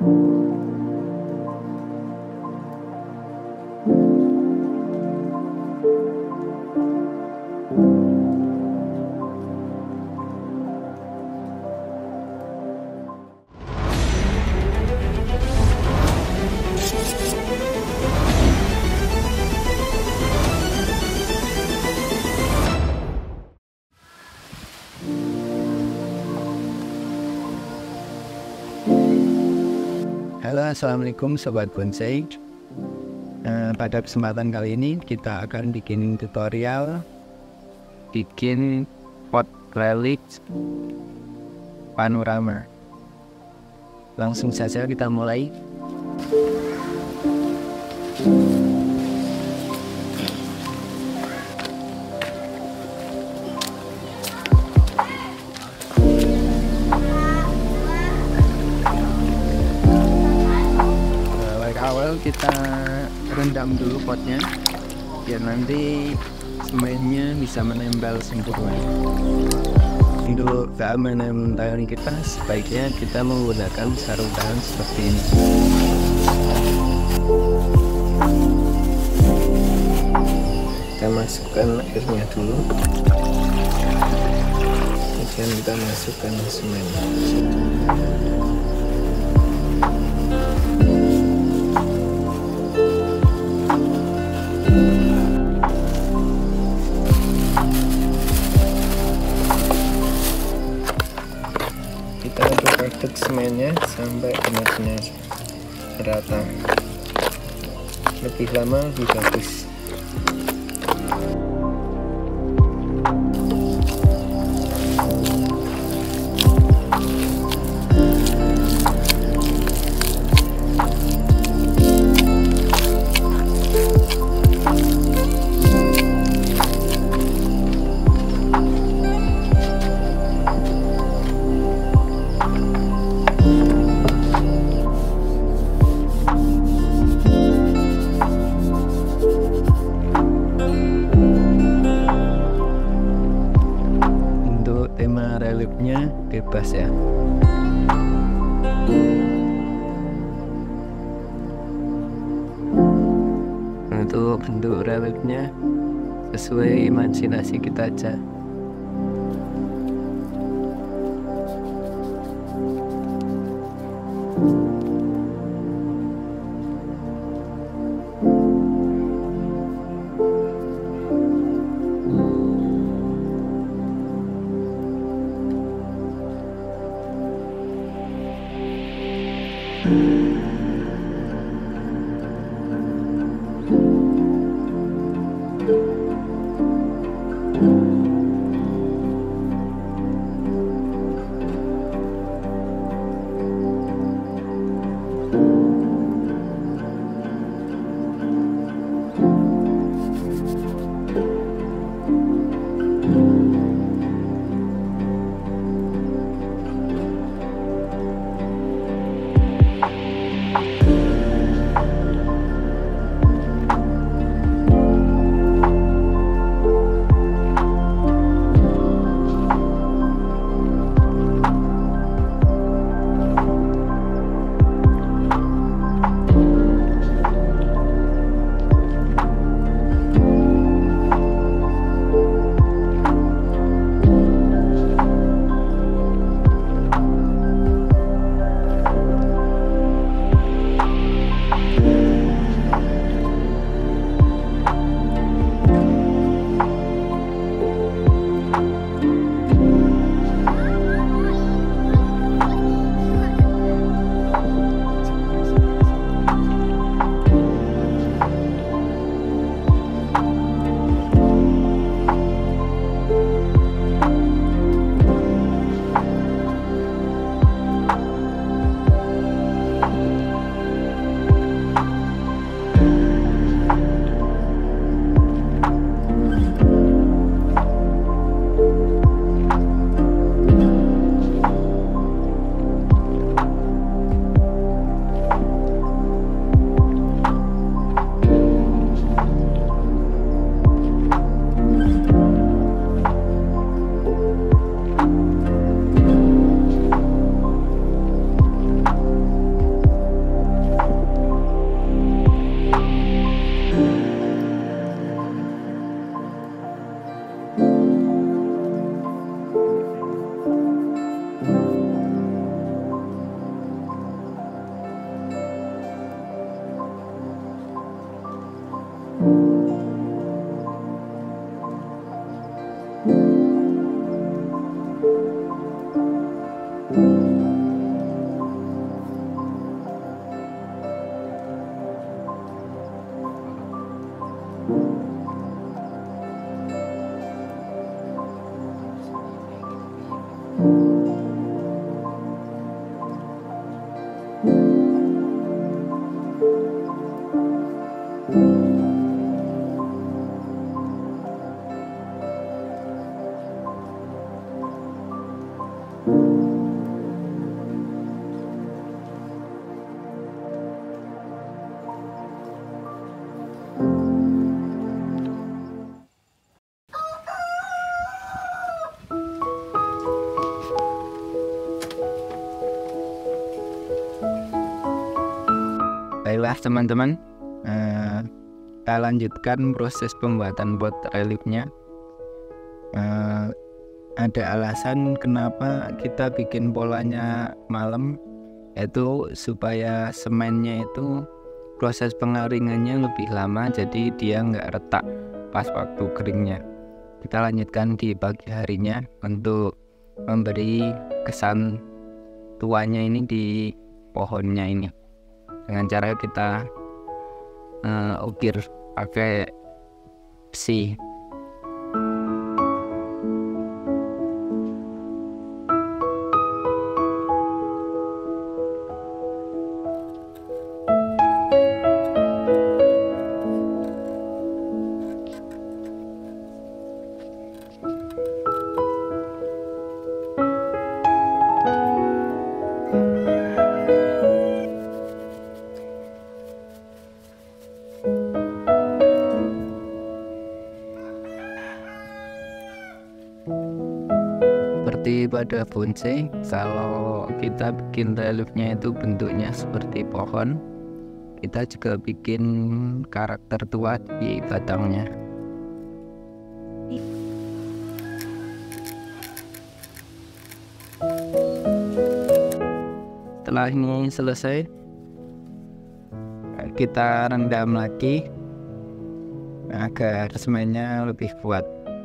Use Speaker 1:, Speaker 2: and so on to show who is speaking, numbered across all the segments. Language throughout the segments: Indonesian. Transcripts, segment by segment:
Speaker 1: Halo, assalamualaikum sobat bonsai. Pada kesempatan kali ini kita akan bikin tutorial bikin pot relic panorama. Langsung saja kita mulai. Awal kita rendam dulu potnya biar nanti semennya bisa menempel sempurna. Untuk keamanan tangan kita sebaiknya kita menggunakan sarung tangan seperti ini. Kita masukkan airnya dulu, kemudian kita masukkan semen. Kita aduk semennya sampai benar-benar rata. Lebih lama lebih bagus. Tema reliefnya bebas ya. Untuk bentuk reliefnya sesuai imajinasi kita aja. Baiklah teman-teman, kita lanjutkan proses pembuatan pot reliefnya. Ada alasan kenapa kita bikin polanya malam, yaitu supaya semennya itu proses pengeringannya lebih lama, jadi dia nggak retak pas waktu keringnya. Kita lanjutkan di pagi harinya untuk memberi kesan tuanya ini di pohonnya ini, dengan cara kita ukir pakai besi. Seperti pada bonsai, kalau kita bikin reliefnya itu bentuknya seperti pohon, kita juga bikin karakter tua di batangnya. Setelah ini selesai, kita rendam lagi agar semennya lebih kuat.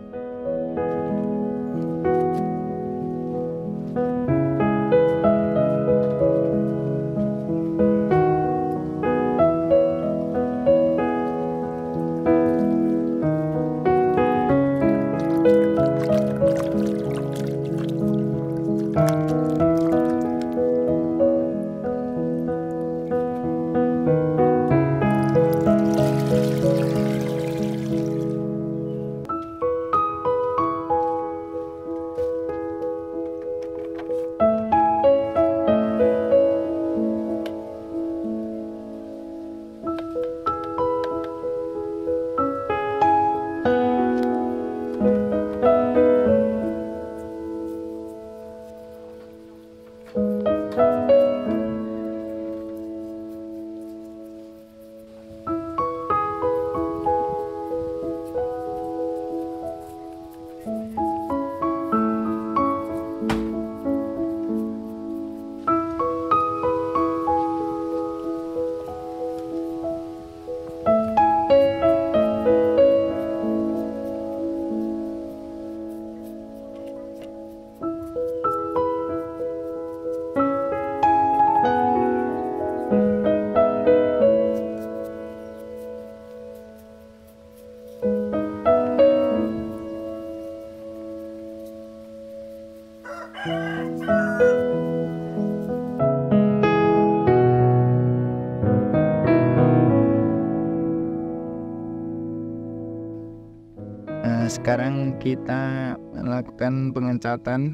Speaker 1: Sekarang kita melakukan pengecatan.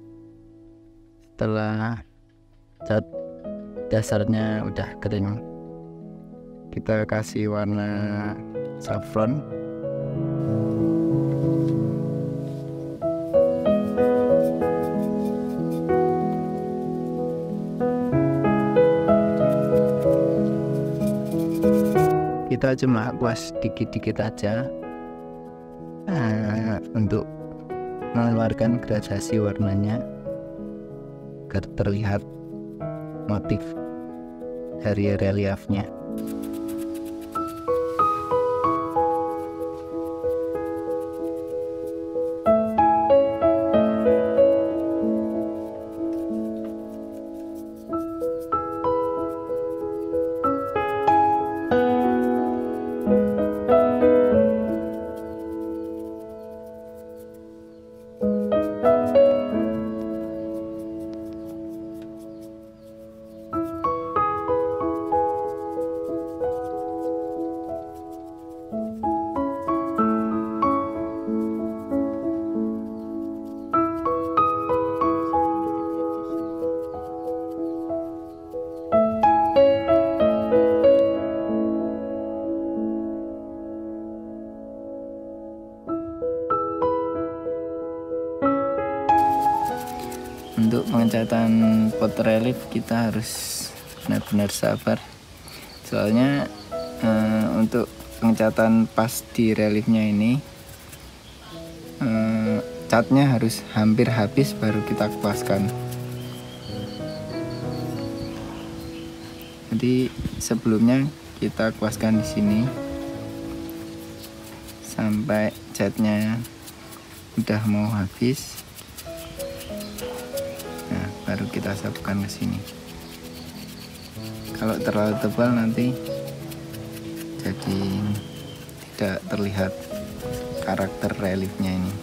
Speaker 1: Setelah cat dasarnya udah kering, kita kasih warna saffron. Kita cuma kuas dikit-dikit aja untuk mengeluarkan gradasi warnanya agar terlihat motif dari reliefnya. Untuk pengecatan pot relief kita harus benar-benar sabar,
Speaker 2: Soalnya untuk pengecatan pas di reliefnya ini catnya harus hampir habis baru kita kuaskan. Jadi sebelumnya kita kuaskan di sini sampai catnya udah mau habis. Nah, baru kita sabukkan ke sini. Kalau terlalu tebal nanti jadi tidak terlihat karakter reliefnya ini.